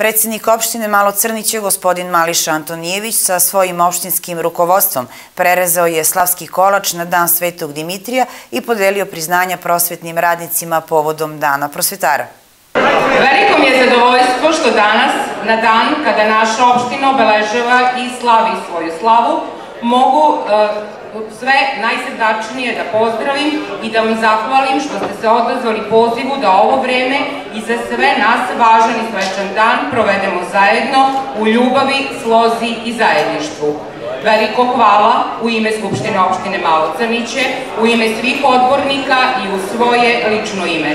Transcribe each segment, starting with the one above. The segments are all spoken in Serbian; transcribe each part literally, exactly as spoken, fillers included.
Predsednik opštine Malo Crniće, gospodin Mališa Antonijević, sa svojim opštinskim rukovodstvom prerezao je slavski kolač na dan Svetog Dimitrija i podelio priznanja prosvetnim radnicima povodom Dana prosvetara. Veliko mi je zadovoljstvo što danas, na dan kada naša opština obeležava i slavi svoju slavu, mogu sve najsrdačnije da pozdravim i da vam zahvalim što ste se odazvali pozivu da ovo vreme i za sve nas važan i svečan dan provedemo zajedno u ljubavi, slozi i zajedništvu. Veliko hvala u ime Skupštine opštine Malo Crniće, u ime svih odbornika i u svoje lično ime.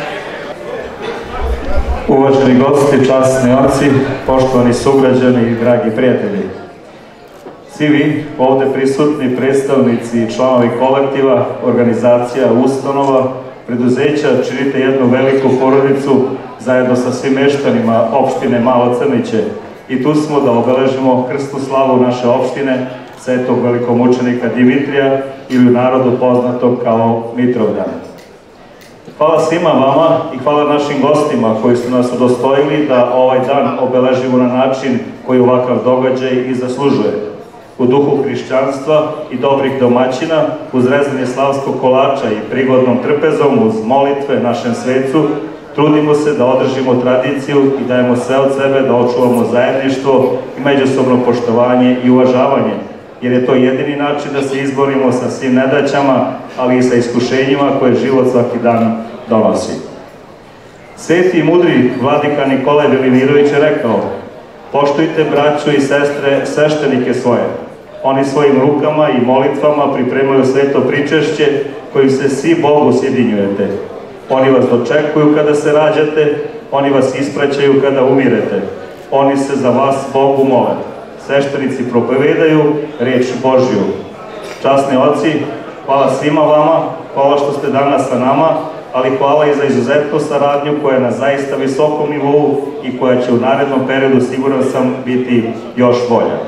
Uvaženi gosti, časni oci, poštovani sugrađani i dragi prijatelji. Svi vi, ovde prisutni predstavnici i članovi kolektiva, organizacija, ustanova, preduzeća, činite jednu veliku porodicu zajedno sa svim meštanima opštine Malo Crniće. I tu smo da obeležimo krsnu slavu naše opštine, svetog velikomučenika Dimitrija ili u narodu poznatog kao Mitrovdan. Hvala svima vama i hvala našim gostima koji su nas udostojili da ovaj dan obeležimo na način koji ovakav događaj i zaslužuje. U duhu hrišćanstva i dobrih domaćina, uz rezanje slavskog kolača i prigodnom trpezom, uz molitve našem svecu, trudimo se da održimo tradiciju i dajemo sve od sebe da očuvamo zajedništvo i međusobno poštovanje i uvažavanje, jer je to jedini način da se izborimo sa svim nedaćama, ali i sa iskušenjima koje život svaki dan donosi. Sveti i mudri vladika Nikolaj Velimirović je rekao: poštujte braću i sestre sveštenike svoje. Oni svojim rukama i molitvama pripremaju sveto pričešće kojim se svi Bogu sjedinjujete. Oni vas dočekuju kada se rađate, oni vas ispraćaju kada umirete. Oni se za vas Bogu mole. Sveštenici propovedaju reč Božju. Časni oci, hvala svima vama, hvala što ste danas sa nama, ali hvala i za izuzetnu saradnju koja je na zaista visokom nivou i koja će u narednom periodu, siguran sam, biti još bolja.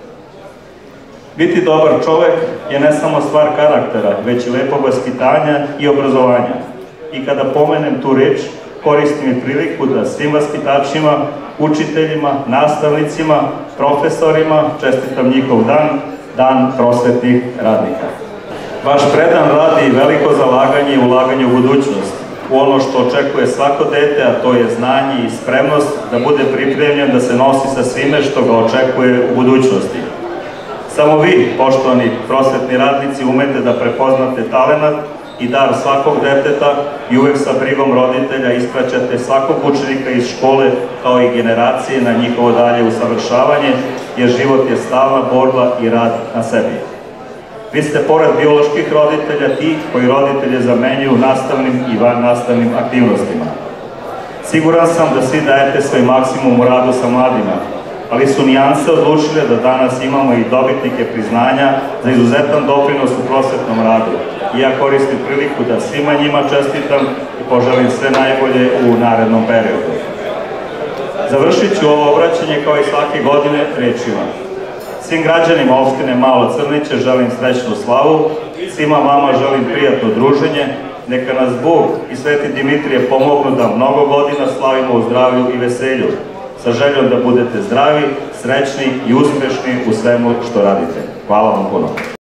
Biti dobar čovek je ne samo stvar karaktera, već i lepog vaspitanja i obrazovanja. I kada pomenem tu reč, koristim i priliku da svim vaspitačima, učiteljima, nastavnicima, profesorima čestitam njihov dan, dan prosvetnih radnika. Vaš predan rad i veliko zalaganje i ulaganje u budućnost, u ono što očekuje svako dete, a to je znanje i spremnost da bude pripremljen da se nosi sa svime što ga očekuje u budućnosti. Samo vi, poštovani prosvetni radnici, umete da prepoznate talenat i dar svakog deteta i uvek sa brigom roditelja ispraćate svakog učenika iz škole kao i generacije na njihovo dalje usavršavanje, jer život je stalna borba i rad na sebi. Vi ste pored bioloških roditelja ti koji roditelje zamenjuju nastavnim i vannastavnim aktivnostima. Siguran sam da svi dajete svoj maksimum u radu sa mladima, ali su nijanse odlučile da danas imamo i dobitnike priznanja za izuzetan doprinos u prosvetnom radu. I ja koristim priliku da svima njima čestitam i poželim sve najbolje u narednom periodu. Završit ću ovo obraćanje kao i svake godine rečima. Svim građanima opštine Malo Crniće želim srećnu slavu, svima vama želim prijatno druženje, neka nas Bog i Sveti Dimitrije pomognu da mnogo godina slavimo u zdravlju i veselju, sa željom da budete zdravi, srećni i uspešni u svemu što radite. Hvala vam puno.